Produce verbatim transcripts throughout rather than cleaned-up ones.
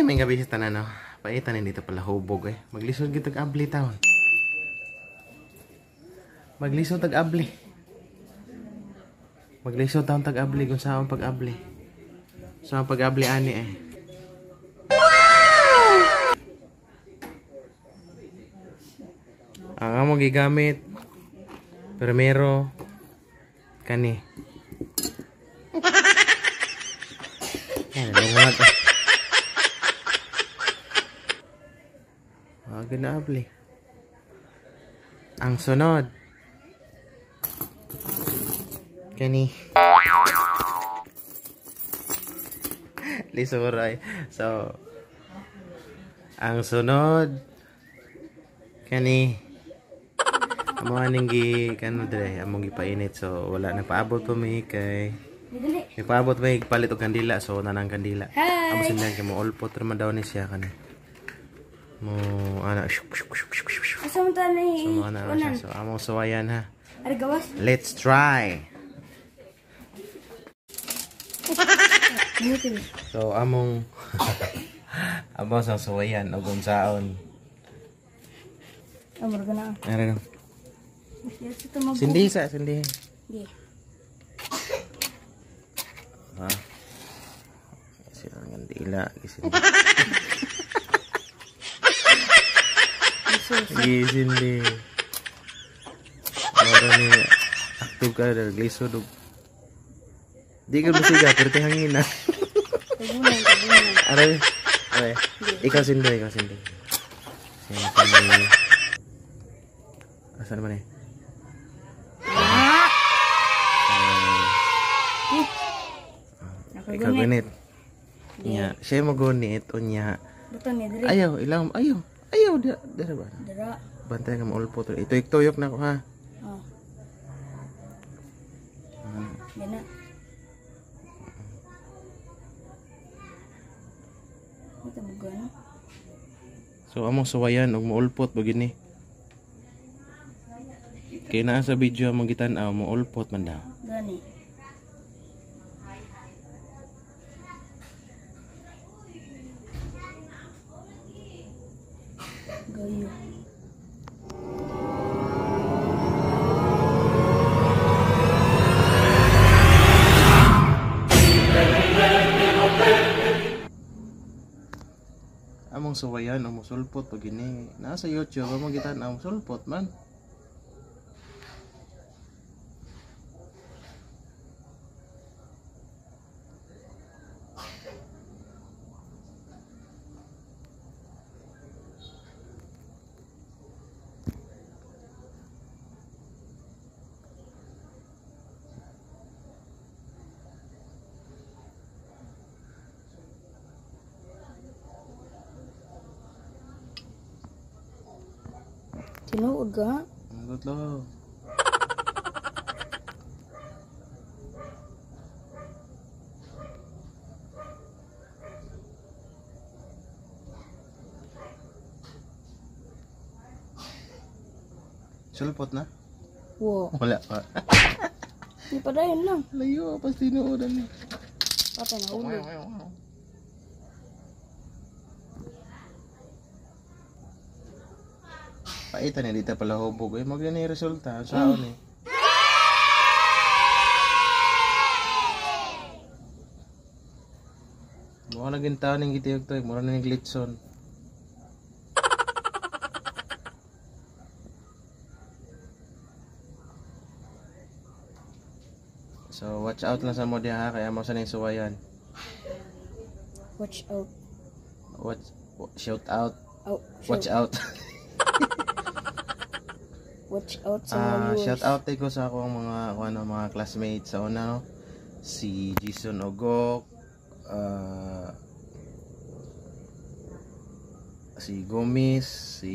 may gabi sa tanan, no? Paitan hindi dito pala hubog eh. Maglisod kita tag-abli taon. Maglisod tag-abli. Maglisod taon tag-abli kung saan pag-abli. Saan pag-abli ani eh. Ang among gigamit primero kani. Ano nga to? Ah, ginabli. Ang sunod kani. Lisuray. So ang sunod kani. Amo aning gi kano dire among gipainit so wala na paabot pa mi kay may paabot may palit og kandila so nanang kandila. Amo sindan kay mo olpot ra man daw ni siya kani. Mo ana Asa mo ta ni? So ana siya so amo suwayan ha. Ari gawas. Let's try. So among among sa suwayan og unsaon. Amor gana. Ara no. Sindi sa sindi. Di. Ah. Sila ng dila gisin. Gisindi. Ora ni aktuh ka dal glisod. Di ka musiga pero te hangin na. Tagunan, tagunan. Ara. Ara. Ikaw sindi, ikaw sindi. Sindi. Asa naman eh? Ikaw gunit. Nya, siya mo gunit unya. Buton ni diri. Ayaw, ilang ayaw. Ayaw dira dira ba? Dira. Bantay ka mo ulpot. Ito tuyok na ko ha. Oh. Hmm. Gana. Ito mo gana. So among suwayan og moulpot begini. Kay naa sa video among gitan-aw mo ulpot man daw. Gani. Gayo. Among suwayan o musulpot pag gini. Nasa YouTube among gitan-aw musulpot man. Tinuod ka? Ang gutlo. Sulpot na? Wow. Wala pa. Di pa dayon lang. Layo, pas tinuodan ni. Patay na ulo. Paitan ni dito pala hubog. Eh, magyan ni resulta. Saan eh. Mukha na gintaw ng gitiyog to. Mura na ng glitson. So, watch out lang sa mo diha ha. Kaya mo sa nang suwayan. Watch out. Watch, shout out. Oh, Watch out. Watch out sa Ah, mga viewers. shout out ko sa akong mga kuan ano, mga classmates sa una no. Si Jason Ogok, uh, si Gomis, si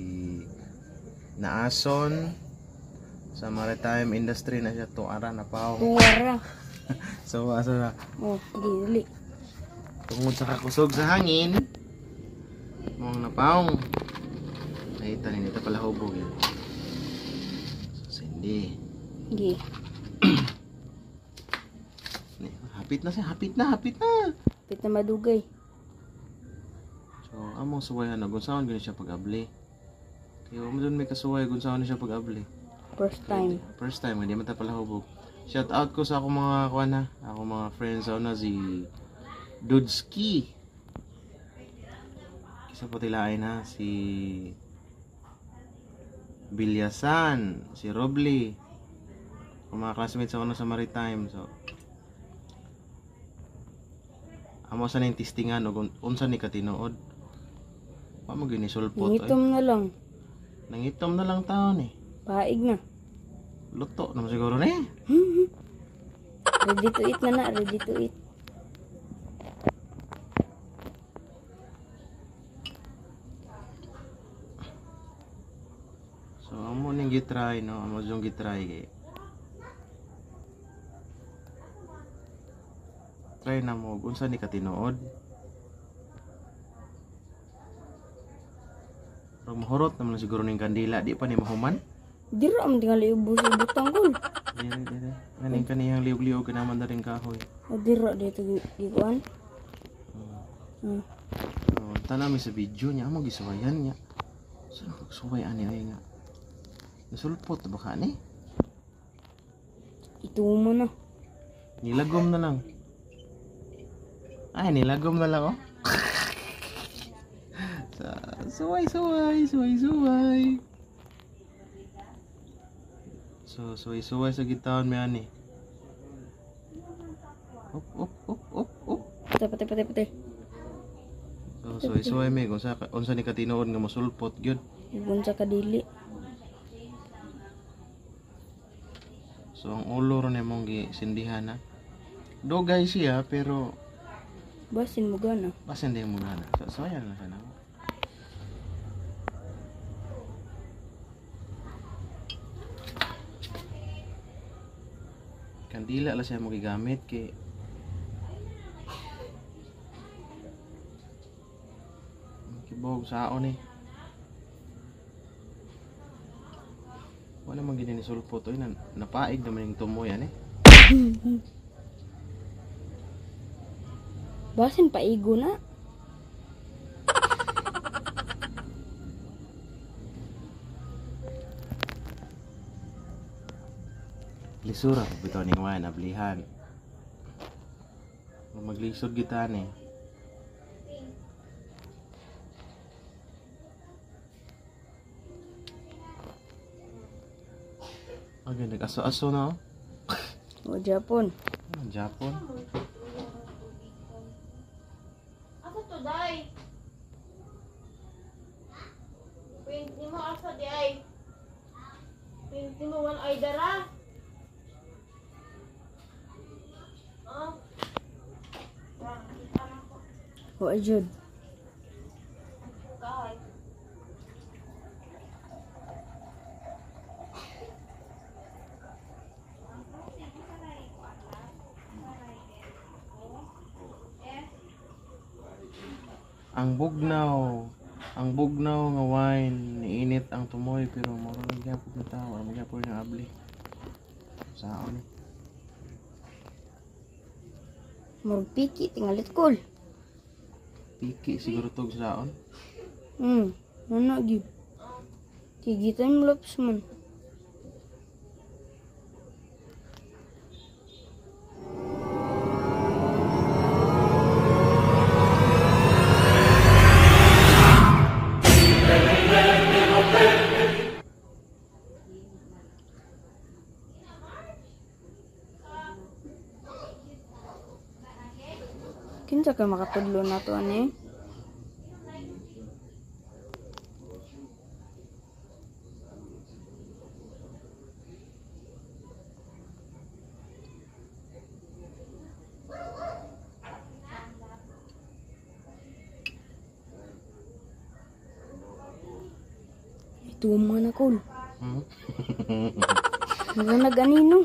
Naason sa maritime industry na siya tuara na paong. Tuwara. So asa na Oh, dili. tungod sa kakusog sa hangin mong napaong. Nakita ni nito pala hubog yun. So hindi. Gi. Hapit na siya, hapit na, hapit na. Pit na madugay. among suway ano, kung saan gano'n siya pag-abli. Kaya mo doon may kasuway kung saan siya pag-abli. First time. First time, hindi man tayo pala hubog. Shout out ko sa akong mga kuwan ha. Ako mga friends sa una si Dudski. Isa po tilain ha. Si Bilyasan. Si Robly. Ang mga classmates sa una sa Maritime. So, amo sa ning testingan o kung unsa ni katinuod. Pa mo ginisulpot. Nangitom na lang. Nangitom na lang taon eh. Paig na. Luto naman siguro na eh. Ready to eat na na. Ready to eat. So, amo ning gitry, no? Amo yung gitry kay. Try na mo, unsa ni katinuod. Pero mahurot naman siguro ning kandila, di pa ni mahuman. Dira am tingali ubos sa butang kol. Dire, dire. Ganing kaniyang liog-liog ka naman na rin kahoy. O dira dito gikuan. Hmm. Oh, tanami sa video niya, amo gisuwayan niya. Saan pagsuway ani ay nga? Nasulpot ba ka ni? Itumo na. Nilagom na lang. Ay, nilagom na lang oh. Sa suway, suway, suway, suway. So, suway, suway sa gitawan may ani. Op, op, op, op, op. Pati, pati, pati, pati. So, suway, suway may kung sa unsa ni katinood nga masulpot gyud. Ibon sa kadili. So, ang ulo ron mong gisindihan ha. Dogay siya pero Basin mo gana. basin din mo na. So, so ayan na siya na. Kandila lang siya mo gigamit kay kibog saon eh. Wala man gini ni sulpot oy na napaig naman yung tumoy yan eh. Basin paigo na. Lisura pag bitaw ning wine ablihan. Maglisod kita ni. Agad nag-aso-aso na oh. O Japon. Ah, Japon. Asa to day? Paint ni mo asa di ay? Paint ni mo wan ay dara? Ah? O ajud. Kahoy. Ang bugnaw, ang bugnaw nga wine, niinit ang tumoy pero moro lang gyapon na tawo, mo gyapon yung abli. Saon ni? Murag piki tingalit kol. Piki siguro tog saon. Hmm. Ano gyud? Kigitan mo laps man. Kinsa ka makatudlo na to ani? Ito mga na kol. Hmm? Ano na ganino?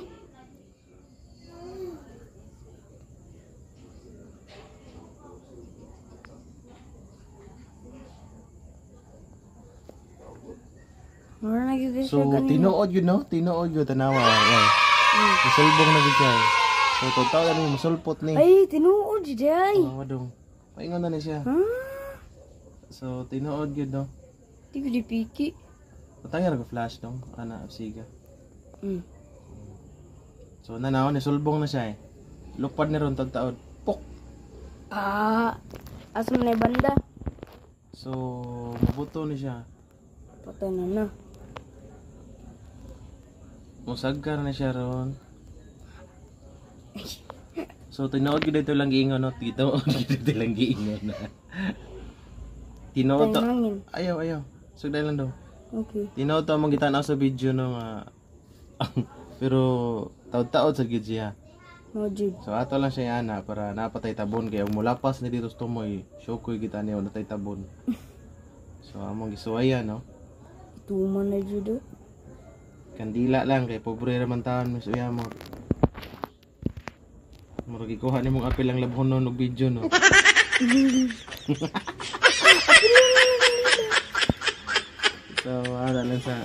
Ano na gyud siya So ganino? tinuod yun no, tinuod yun tanawa. Ay. Isulbong na gid siya. So total ano masulpot ni. Ay, tinuod jud ay. Oh, wadong. Paingon na ni siya. Ha? So, tinuod gyud no. Di ko dipiki. Patangin ra flash dong, ana siga. Hmm. So, nanaw ni sulbong na siya eh. Lupad ni ron tagtaod. Pok. Ah, asam na yung banda. So, mabuto ni siya. Patay na na. Musagkar na siya ron. So, tinuod gyud dito lang giingon no. Tinuod gyud dito lang giingon na. Tinuod to. Hangin. Ayaw, ayaw. Sugday lang daw. Okay. Tinuod to among gitanaw sa video no nga. Pero taod-taod sa gyud siya. Mojib. So ato lang siya ana para napatay tabon kay ang mulapas ni dito sa tumoy, syokoy kita niya natay tabon. So among gisuwayan no. Tuman na judo. Kandila lang kay pobre ra man taon mis uya mo. Murag gikuha ni mong apil ang labhon no og video no. So ara lang sa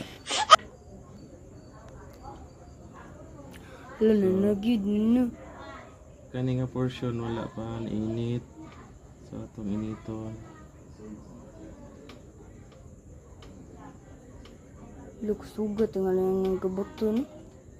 Wala na nagyud na. kani nga portion wala pa init. So atong initon. Luk sugat nga lang ang kabuto no.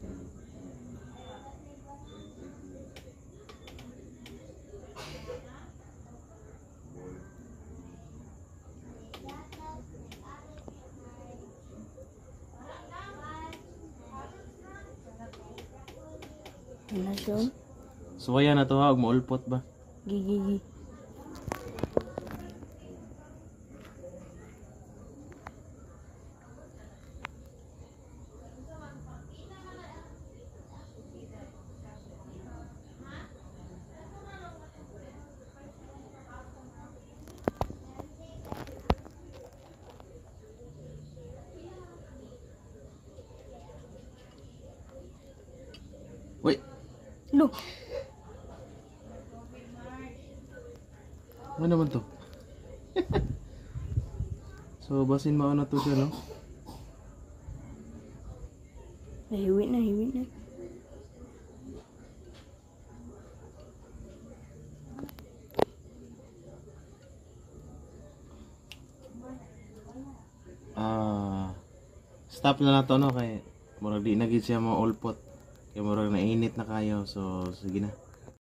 Ano siya? Suwayan na to ha og maulpot ba. Gigigi. Uy, Look. ano naman to? So basin mao na to siya no. Nahiwi na, hiwi na. Ah, stop na nato no kay murag di na gid siya mo ulpot. Kay murag nainit na kayo. So sige na.